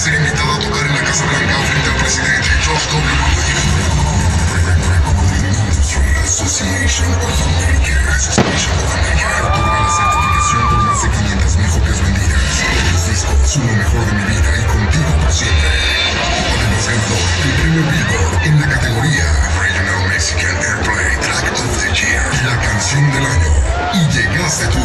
ser invitado a tocar en la Casa Blanca frente al presidente George W. Association of America. Otorga la certificación por más de 500,000 copias vendidas. Los discos, lo mejor de mi vida y contigo por siempre. Además ganador del premio Billboard en la categoría Regional Mexican Airplay Track of the Year, la canción del año. Y llegaste tú.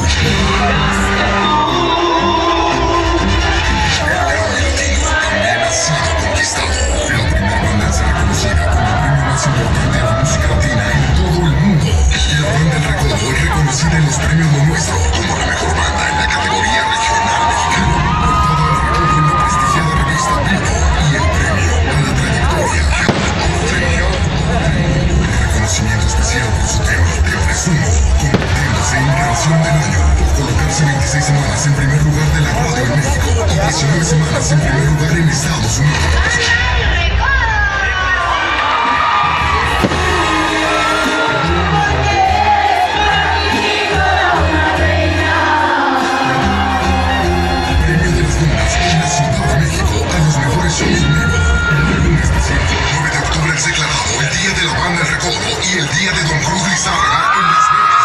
El Grammy Latino también ha sido conquistado. La primera banda en ser reconocida como el premio más importante de la música latina en todo el mundo. La banda El Recodo es reconocida en los premios Lo Nuestro como la mejor banda en la categoría regional mexicana. Portada al Recodo en la prestigiada revista Billboard y el premio a la trayectoria. Un reconocimiento especial por su tema Te Presumo, convirtiéndose en canción del año por colocarse 26 semanas en primer lugar de la radio en México y 19 semanas en primer lugar en Estados Unidos. Es declarado el Día de la Banda El Recodo y el Día de Don Cruz Lizárraga en Las Vegas,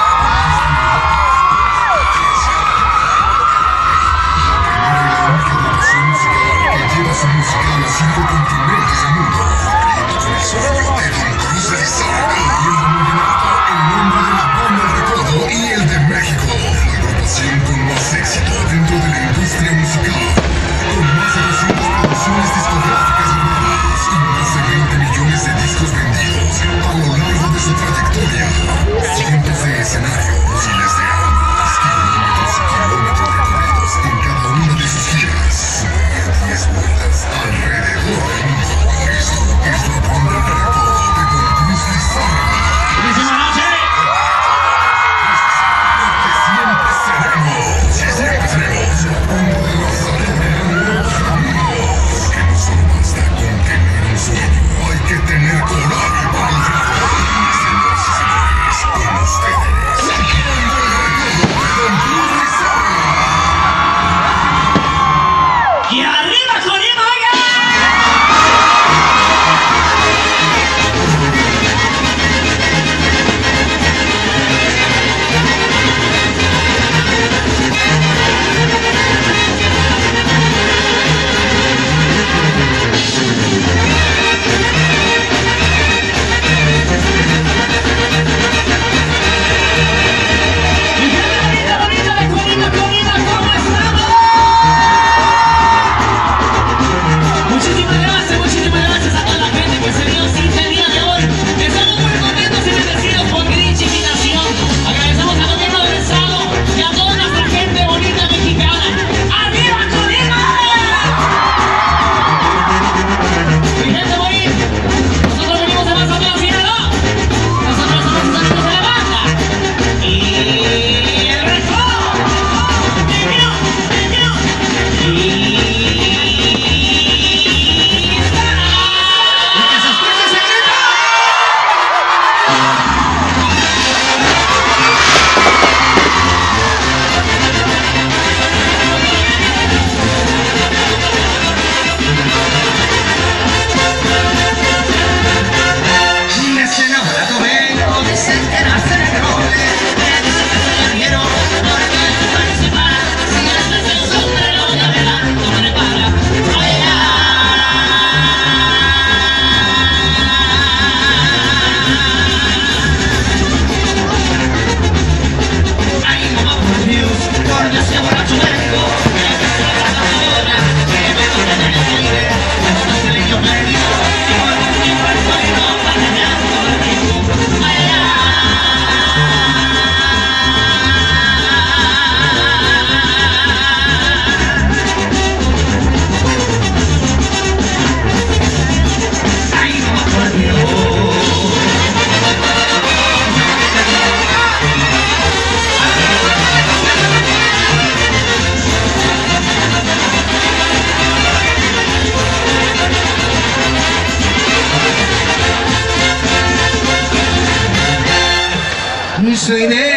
Nevada. La única agrupación musical que lleva su música a los 5 continentes del mundo, cumpliendo con el sueño de Don Cruz Lizárraga y el nominado en nombre de la Banda El Recodo y el de México, la agrupación con más éxito dentro de la industria musical, con más de 200 producciones discográficas grabadas y más de 20 millones de discos vendidos a lo largo de su trayectoria. Cientos de escenarios, miles de almas, kilómetros y kilómetros recorridos en cada una de sus giras. 10 vueltas alrededor del mundo. Esto es la Banda El Recodo de Don Cruz Lizárraga. ¡Buenísima noche! Siempre seremos la banda de los alrededores del mundo. Que no solo basta con tener un sueño, hay que tener coraje para lograrlo. Señoras y señores, con ustedes, la Banda El Recodo de Don Cruz Lizárraga. ¡Y arriba, Colima, oiga! Muchísimas gracias a toda la gente que se dio cita el día de hoy. Estamos muy contentos y bendecidos por dicha invitación. Agradecemos al gobierno del estado y a toda nuestra gente bonita mexicana. ¡Arriba, Colima! Mi gente bonita, nosotros venimos de Mazatlán, Sinaloa. Nosotros somos los amigos de la banda. Y El Recodo. Soy de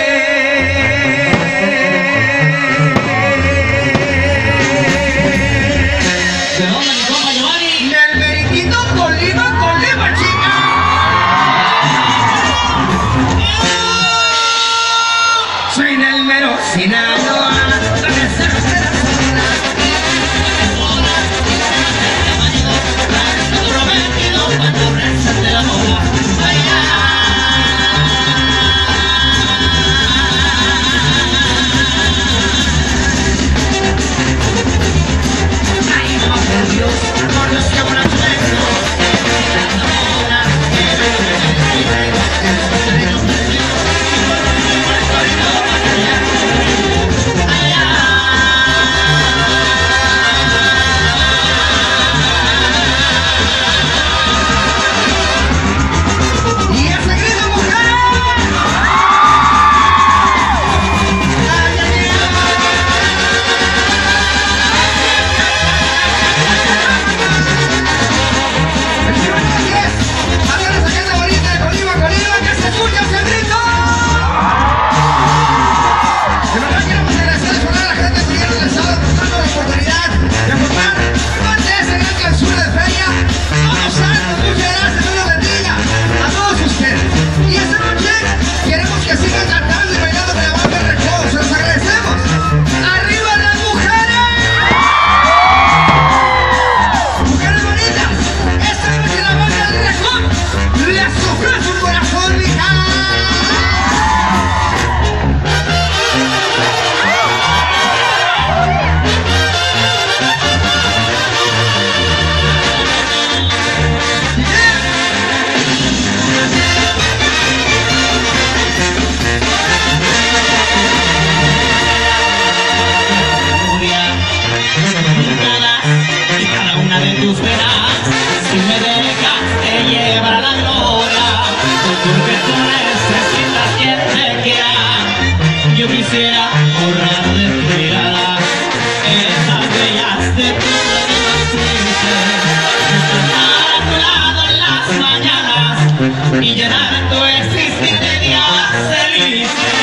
quisiera borrar de tu mirada esas huellas de tu triste, estar a tu lado en las mañanas y llenar tu existir de días felices.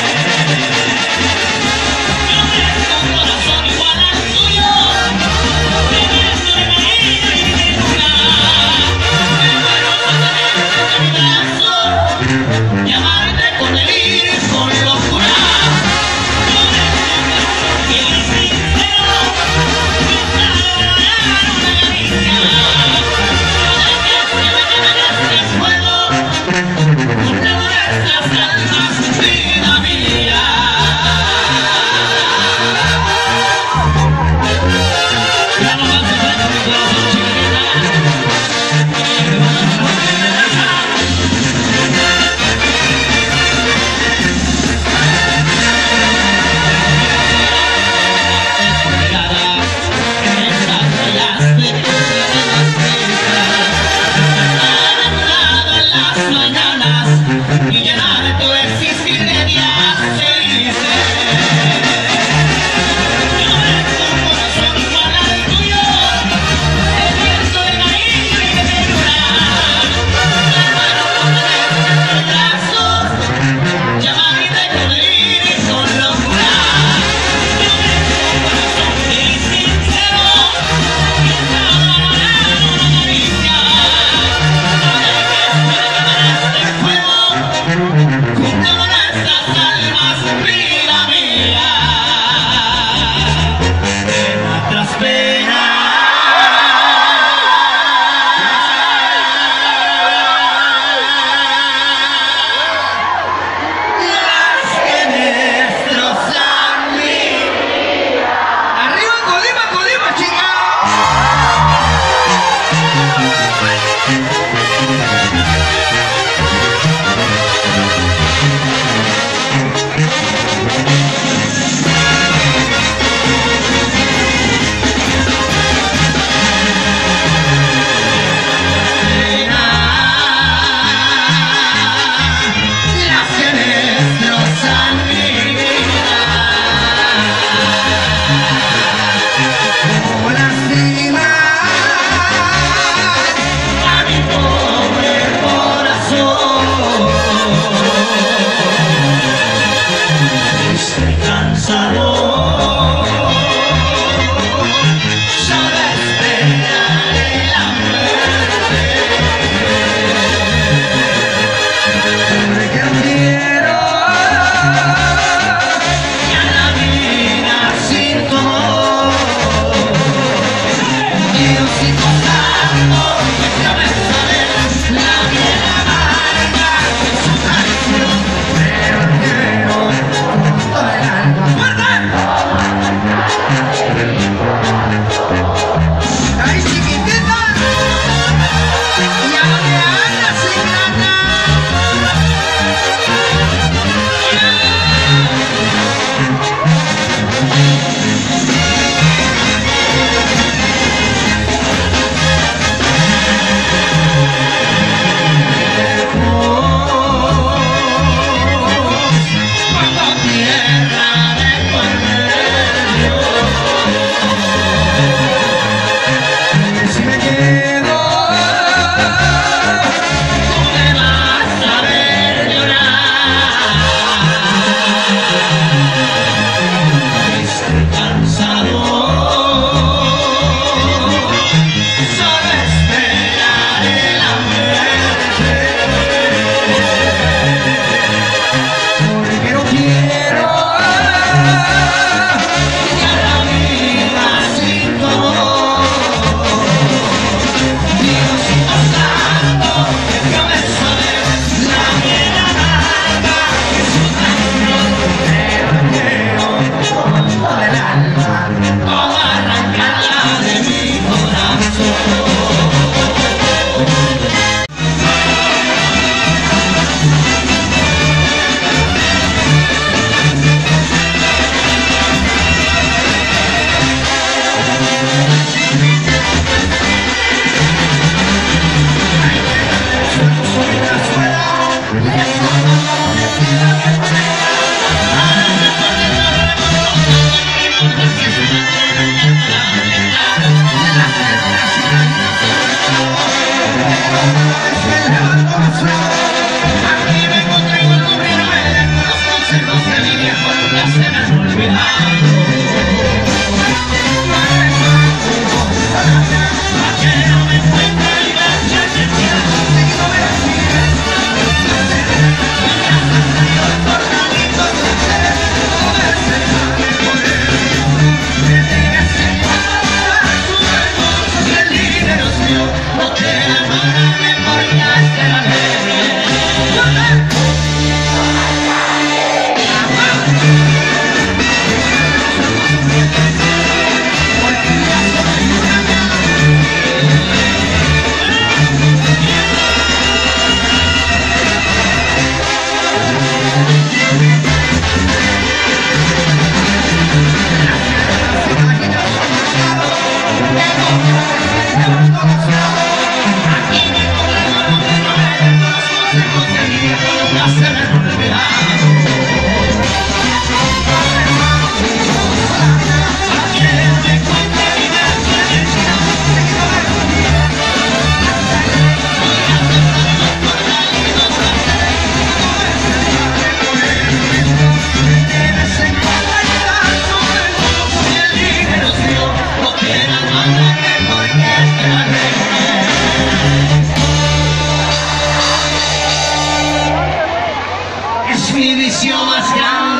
Yo tengo un corazón igual al tuyo, viviendo de marina y de luna. Me muero por tenerte en mi brazo y amarte con delirio y con locura. Yo tengo un corazón fiel y sincero, pintado de dorar una caricia. No dejes que me queme en este fuego. Es mi visión más grande.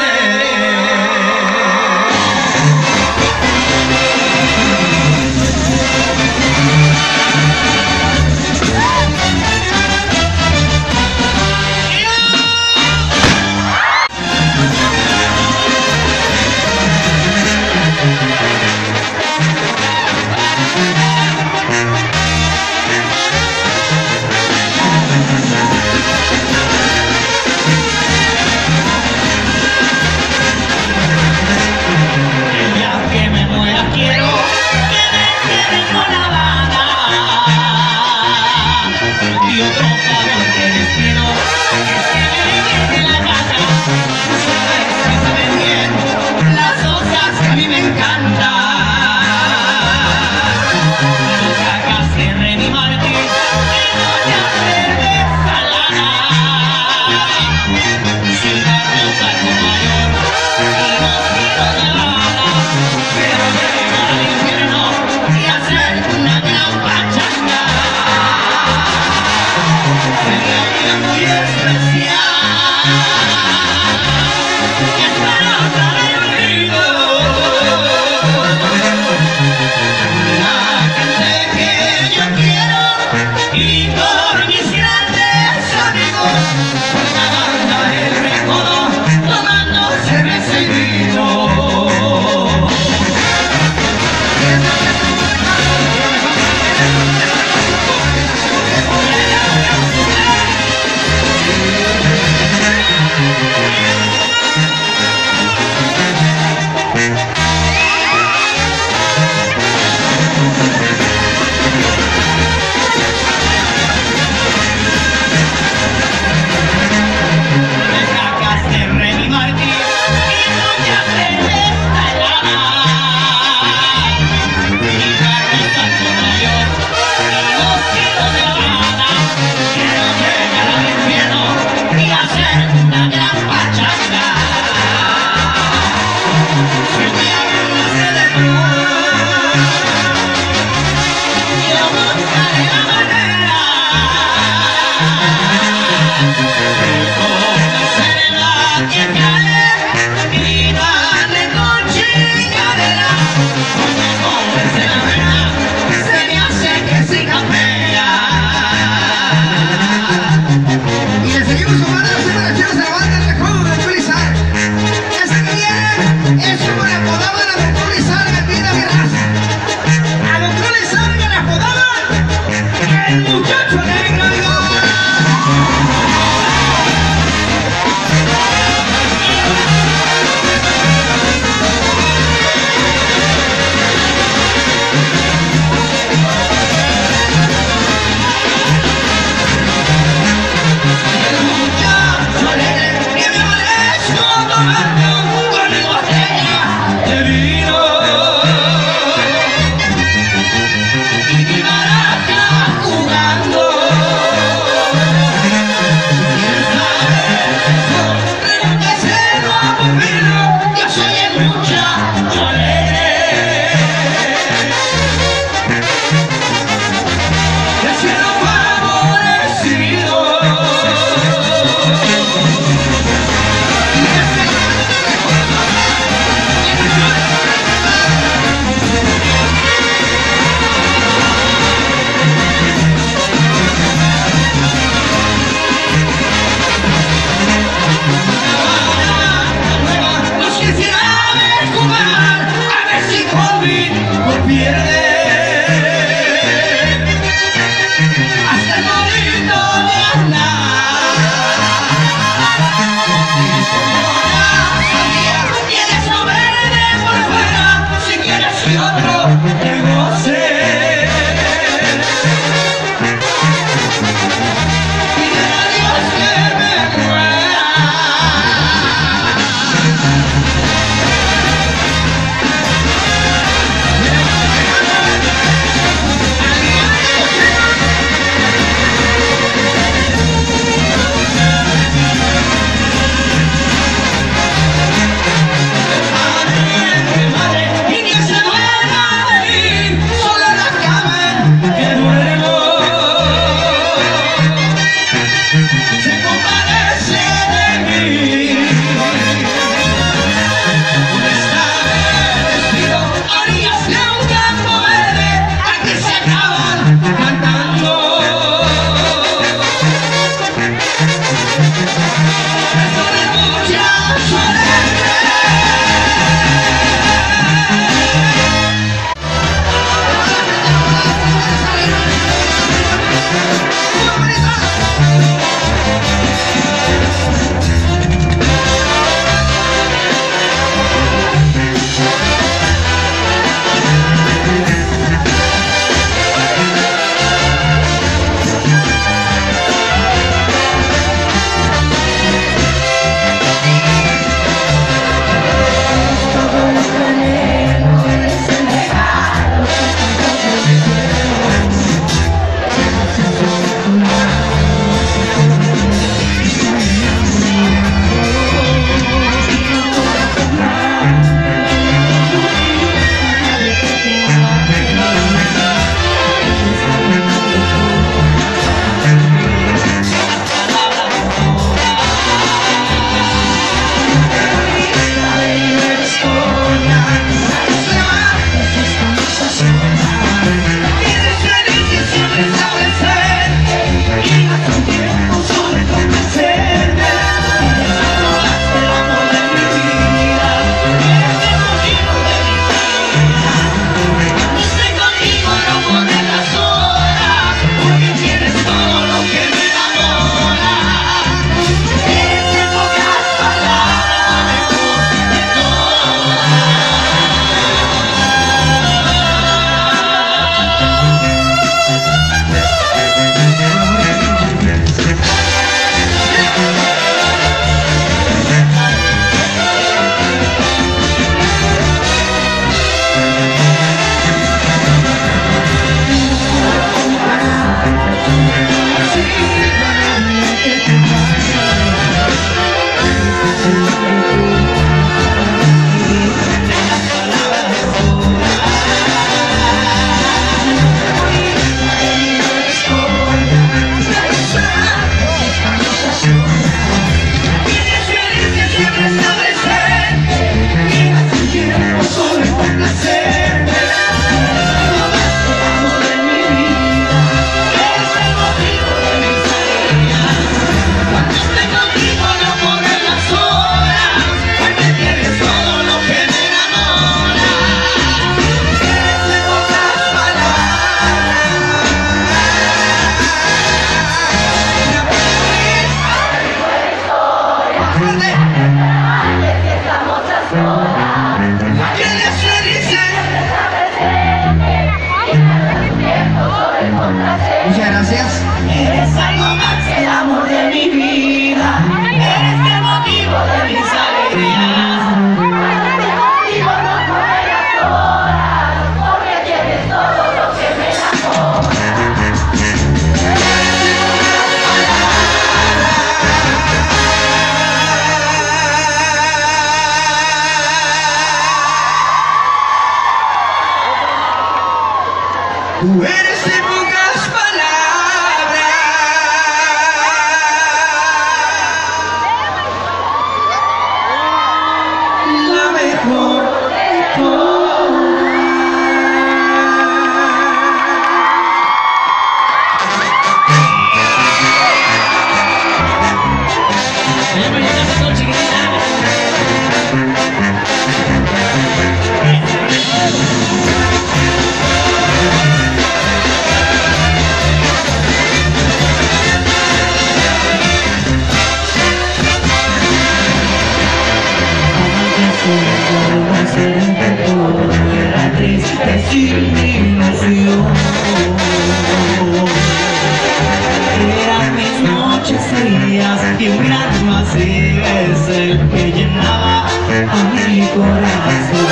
Eran mis noches frías y un gran vacío es el que llenaba a mi corazón.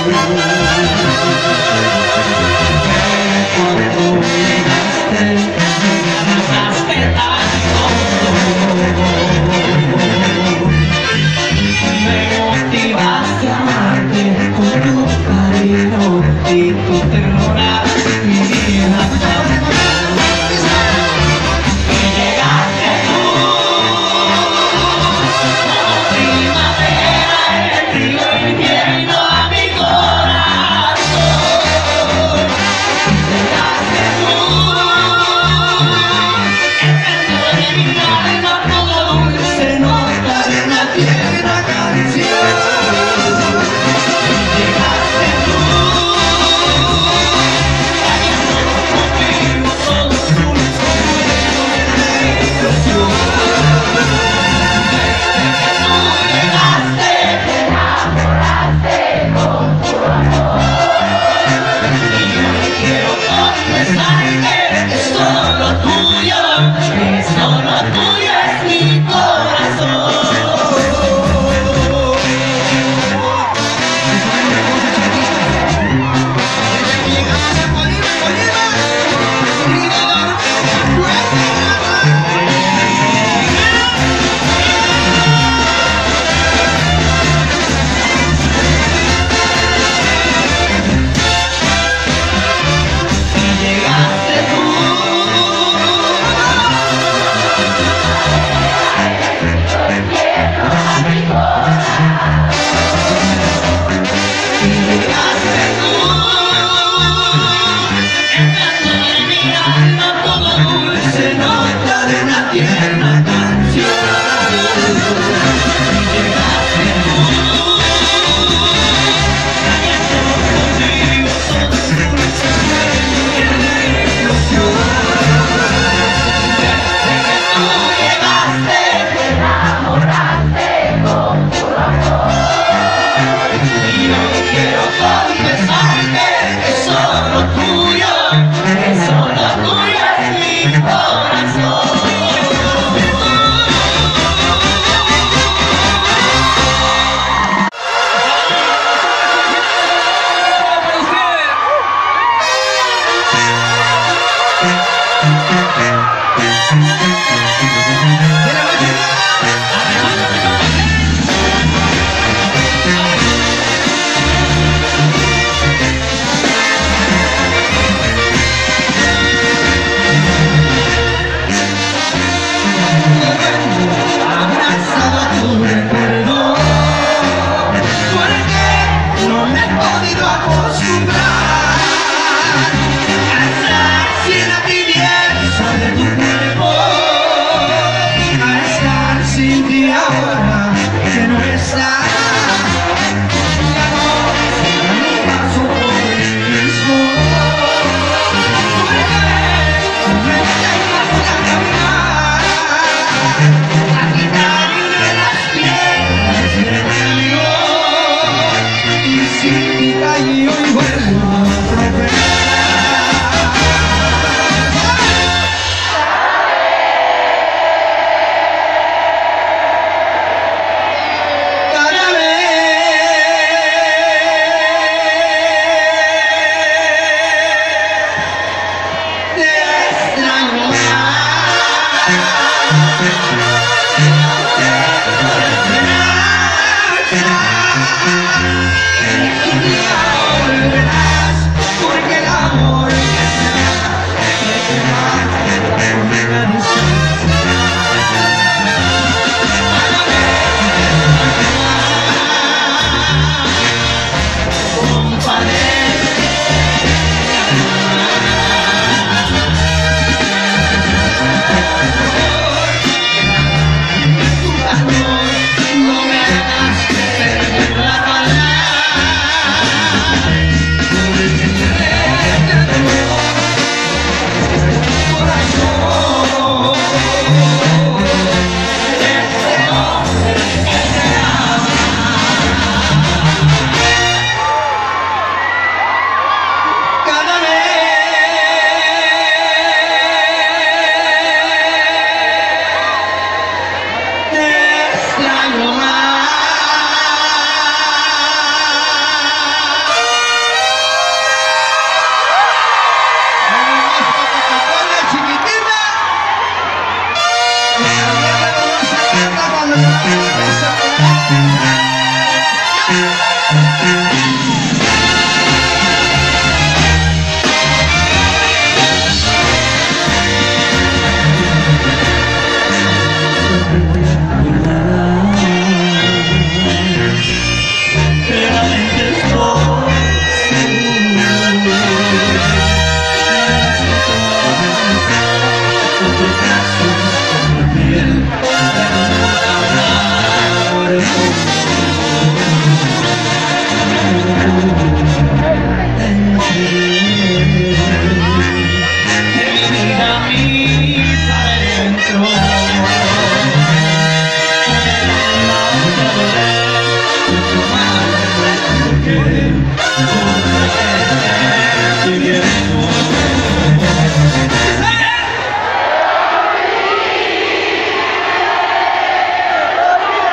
Cuando llegaste, me dejaste tanto, me motivaste a amarte con tu cariño y tu ternura, mi vida.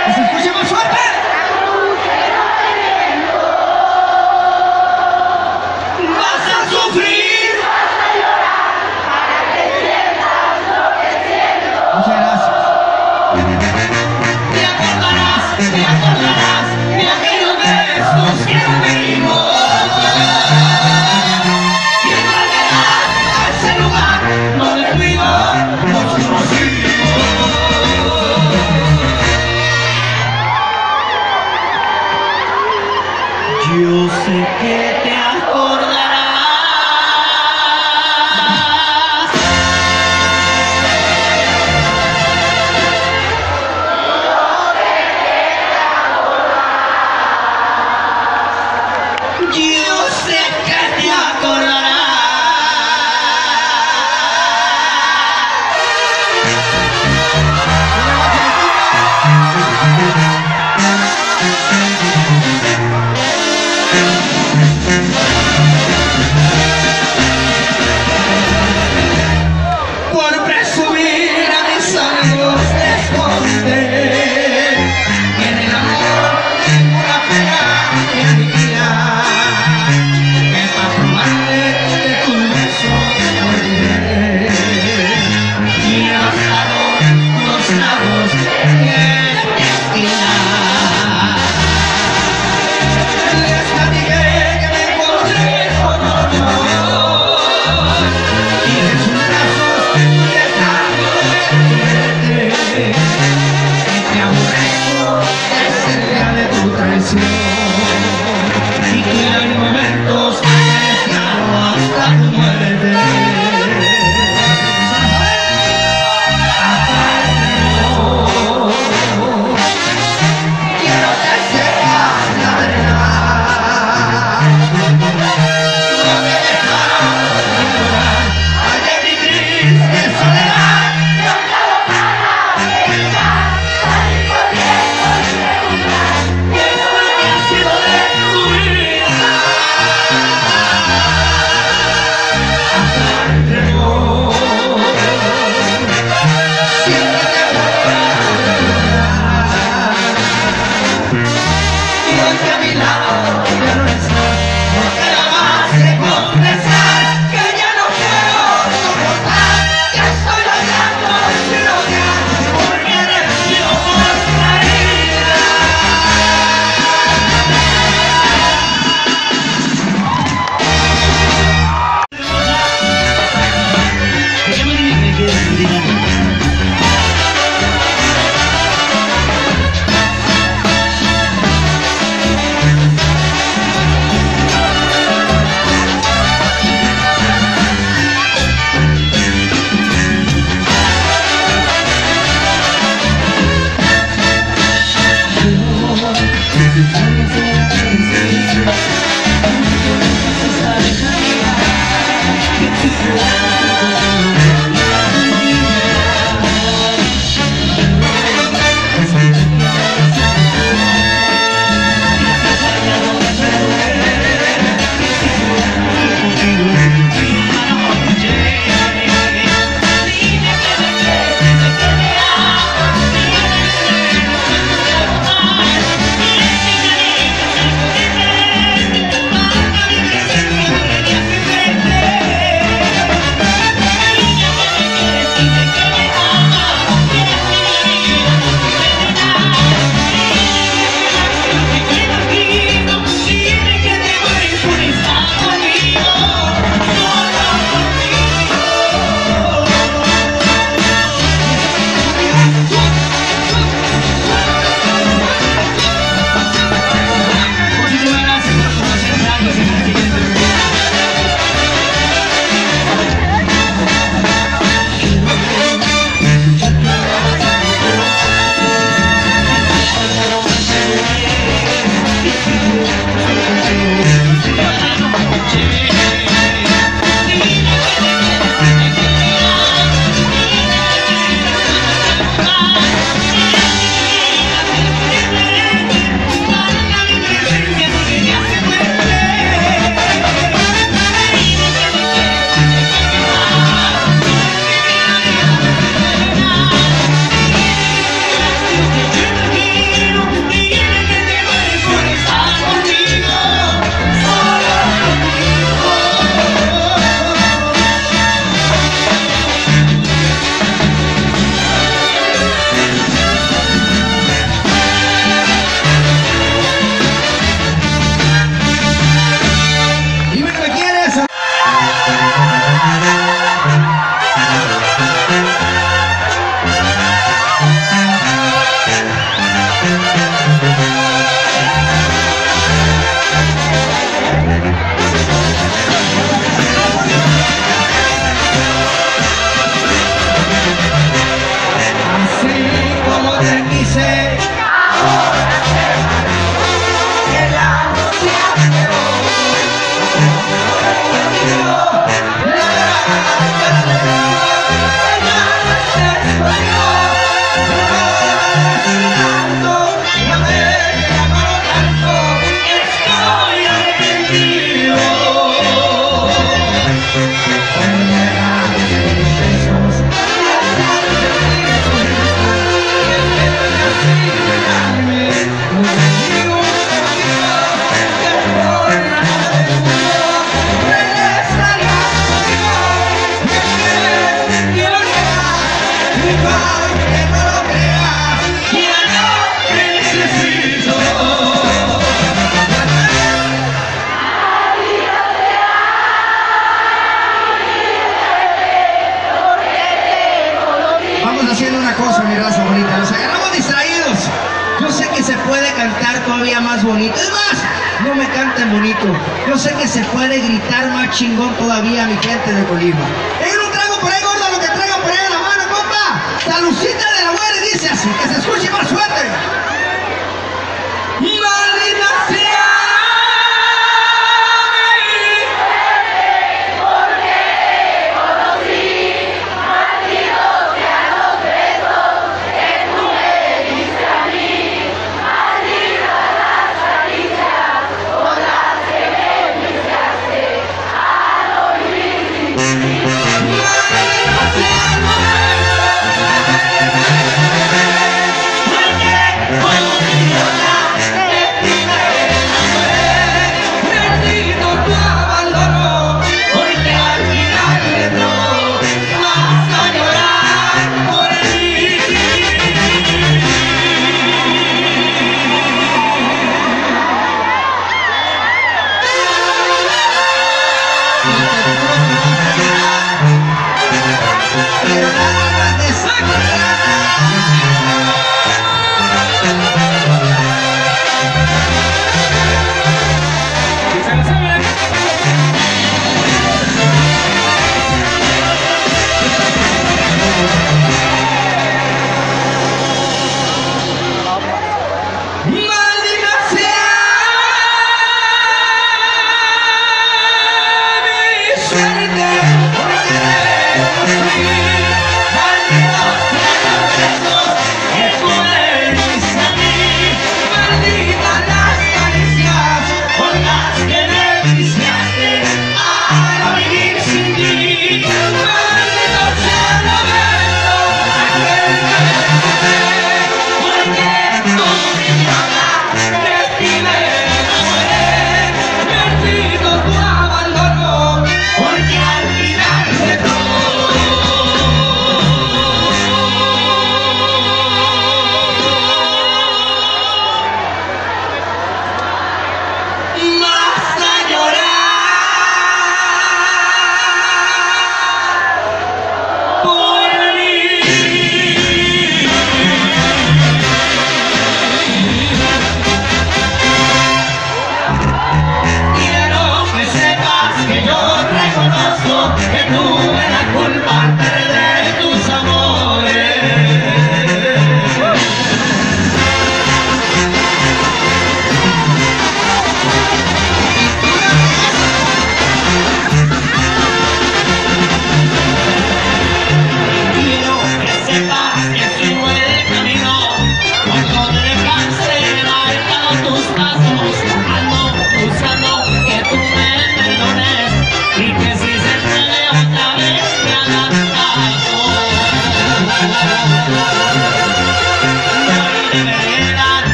¡Que se escuche más fuerte! ¡Vas a sufrir! Muchas gracias. Te acordarás de aquellos besos que tuvimos. Y volverás a ese lugar donde fuimos nuestros hijos. Yo sé que te acordarás. Yo sé que te acordarás. Por presumir a mis amigos les conté que en el amor ninguna pena me aniquila, que para probarme de tu beso moriré. Y he gastado unos tragos en mi esquina. Les platiqué que me encontré con otro y de sus brazos y el cambio de verte, que te aborrezco desde el día de tu traición y que hay momentos cercanos hasta tu muerte. Quiero que sepas la verdad. No me dejaron llorar ante mi triste soledad. ¿Qué fue que ha sido de tu vida? Hasta el entregó. Siempre te voy a recordar. Y hoy que a mi lado ya no estás, no queda más que confesar que ya no quiero soportar, que estoy bailando sin odiar, porque recibo por caída. todavía más bonito. Es más, no me canten bonito. Yo sé que se puede gritar más chingón todavía, mi gente de Colima. Un trago por ahí, gordo, lo que traigan por ahí en la mano, compa. Salucita de la buena, dice así, que se escuche más fuerte. Maldita sea.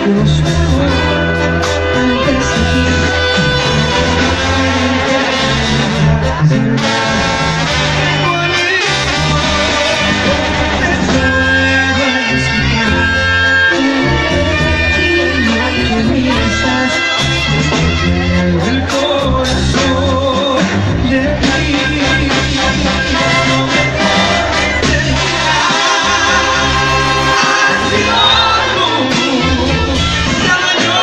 Los juego antes de ti. La mayor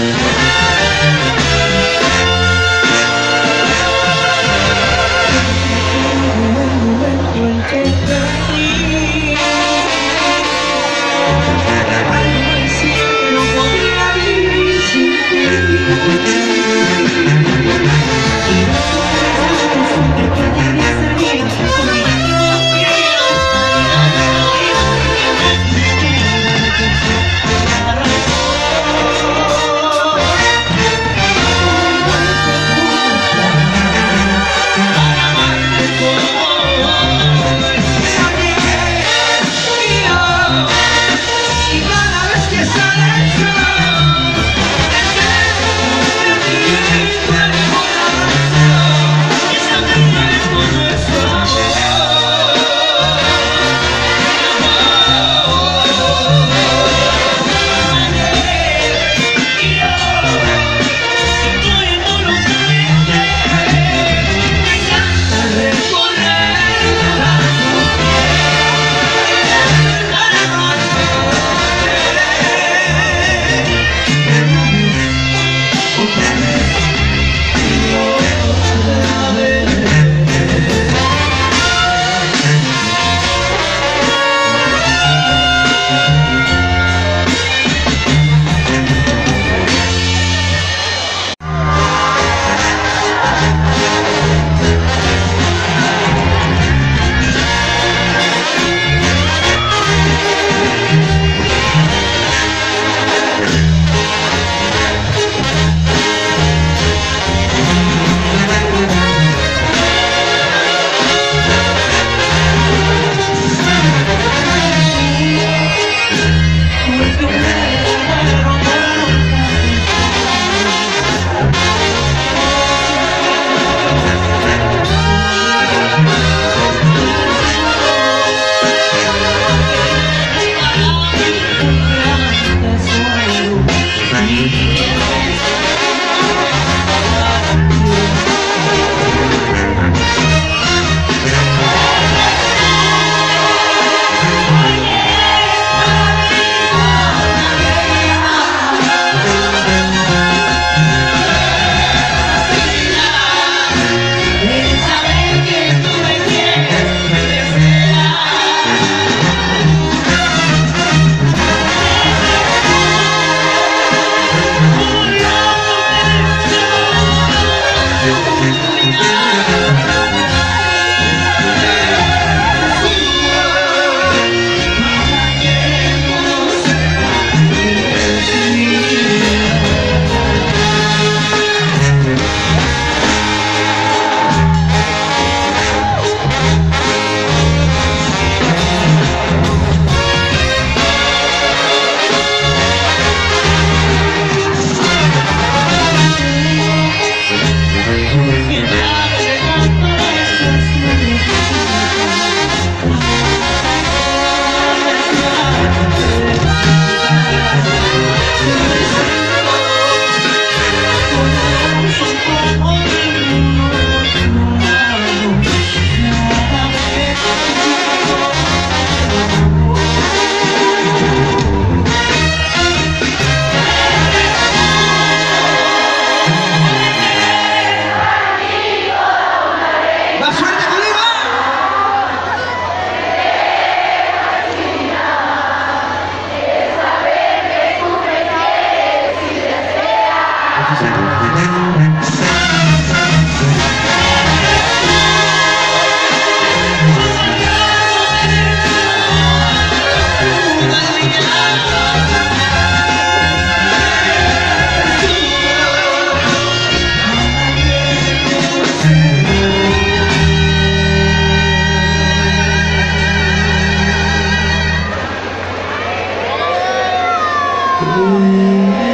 Ooh.